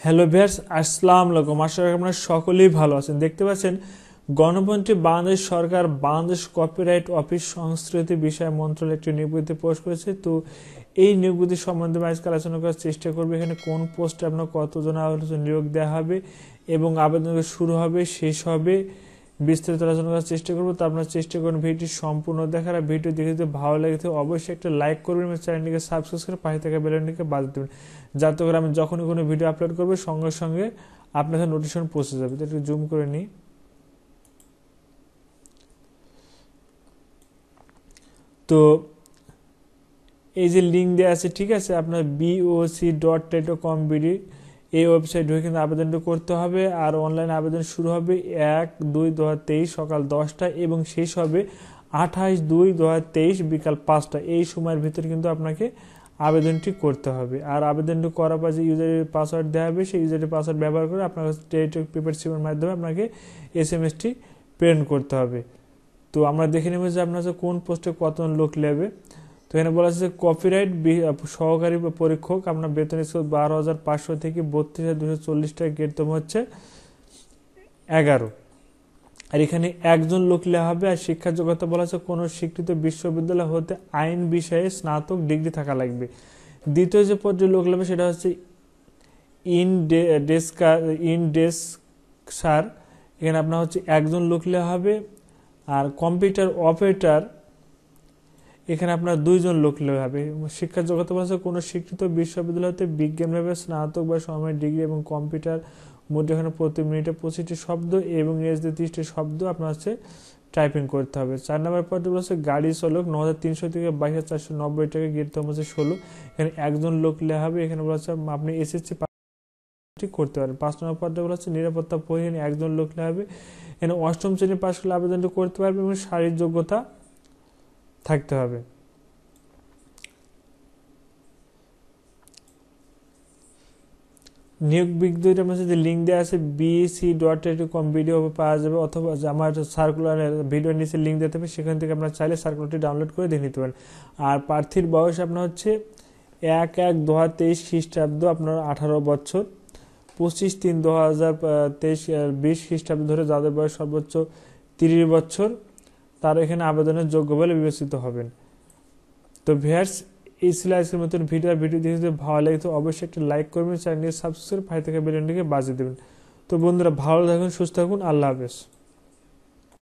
Hello viewers, আসসালামু আলাইকুম। আশা করি আপনারা সকলেই ভালো আছেন। দেখতে পাচ্ছেন গণতন্ত্রী বাংলাদেশ সরকার বাংলাদেশ কপিরাইট অফিস সংস্কৃতি বিষয় মন্ত্রণালয় একটি নিয়োগ পোস্ট করেছে। তো এই নিয়োগ সম্বন্ধে আজকে আলোচনা করার চেষ্টা করবে। এখানে কোন পোস্টে আপনার কতজন নিয়োগ দেওয়া হবে এবং আবেদন শুরু হবে শেষ হবে বিস্তারিত আলোচনা করার চেষ্টা করবো। তো আপনার চেষ্টা করুন ভিডিওটি সম্পূর্ণ দেখার। আর ভিডিও দেখে যদি ভালো লাগে তো অবশ্যই একটা লাইক করবেন এবং চ্যানেলটিকে সাবস্ক্রাইব করে পাশে থাকা বেল আইকনটিকে বাজিয়ে দেবেন, যাতে করে আমি যখনই কোনো ভিডিও আপলোড করবো সঙ্গে সঙ্গে আপনার কাছে নোটিফিকেশন পৌঁছে যাবে। তো একটু জুম করে নিই। তো এই যে লিঙ্ক দেওয়া আছে, ঠিক আছে, আপনার boc.telecom.bd এই ওয়েবসাইট হয়ে কিন্তু আবেদনটা করতে হবে। আর অনলাইন আবেদন শুরু হবে 1/2/2023 সকাল 10টা এবং শেষ হবে 28/2/2023 বিকাল 5টা। এই সময়ের ভিতরে কিন্তু আপনাকে আবেদনটি করতে হবে। আর আবেদনটি করার পর যে ইউজারের পাসওয়ার্ড দেওয়া হবে সেই ইউজারের পাসওয়ার্ড ব্যবহার করে আপনার টেলিটক প্রিপেড সিমের মাধ্যমে আপনাকে SMS-টি প্রেরণ করতে হবে। তো আমরা দেখে নেব যে আপনার কোন পোস্টে কতজন লোক নেবে। তো এখানে বলা আছে কপিরাইট সহকারী পরীক্ষক, আপনার বেতন স্কেল 12,500 থেকে 32,240 টাকা, গেটতম হচ্ছে 11। আর এখানে একজন লোক নেওয়া হবে। আর শিক্ষার যোগ্যতা বলা আছে কোনো স্বীকৃত বিশ্ববিদ্যালয় হতে আইন বিষয়ে স্নাতক ডিগ্রি থাকা লাগবে। দ্বিতীয় যে পর্যায়ে লোক নেবে সেটা হচ্ছে ইনডেস্কার। এখানে আপনার হচ্ছে একজন লোক নেওয়া হবে। আর কম্পিউটার অপারেটর এখানে আপনার 2জন লোক নেওয়া হবে। শিক্ষার যোগ্যতা বলা আছে কোনো স্বীকৃত বিশ্ববিদ্যালয় হতে বিজ্ঞান বিভাগে স্নাতক বা সময়ের ডিগ্রি এবং কম্পিউটার মধ্যে এখানে প্রতি মিনিটে 25টি শব্দ এবং ইংরেজিতে 30টি শব্দ আপনার হচ্ছে টাইপিং করতে হবে। 4 নম্বর পদে বলছে গাড়ি চালক 9,300 থেকে 22,490 টাকা, গেটতম হচ্ছে 16। এখানে একজন লোক নেওয়া হবে। এখানে বলা হচ্ছে আপনি SSC করতে পারেন। 5 নম্বর পদে বলা হচ্ছে নিরাপত্তা প্রহরী, একজন লোক নেওয়া হবে। এখানে 8ম শ্রেণী পাশ করলে আবেদনটি করতে পারবে এবং শারীরিক যোগ্যতা থাকতে হবে। নিয়োগ বিজ্ঞপ্তির মধ্যে যে লিঙ্ক দেওয়া আছে boc.telecom.bd পাওয়া যাবে, অথবা আমার সার্কুলার ভিডিও নিচে লিঙ্ক দিতে হবে, সেখান থেকে আপনার চাইলে সার্কুলারটি ডাউনলোড করে দেখে নিতে পারেন। আর প্রার্থীর বয়স আপনার হচ্ছে 1/1/2023 খ্রিস্টাব্দ আপনার 18 বছর, 25/3/2023 20 খ্রিস্টাব্দ ধরে যাদের বয়স সর্বোচ্চ 30 বছর তারা এখানে আবেদনের যোগ্য বলে বিবেচিত হবেন। তো ভিউয়ার্স, এই ছিল আজকের মতন ভিডিও দেখে যদি ভালো লাগে তো অবশ্যই একটা লাইক করবেন, চ্যানেলটি সাবস্ক্রাইব পাশে থাকা বেল আইকনটিকে বাজিয়ে দেবেন। তো বন্ধুরা, ভালো থাকুন, সুস্থ থাকুন, আল্লাহ হাফেজ।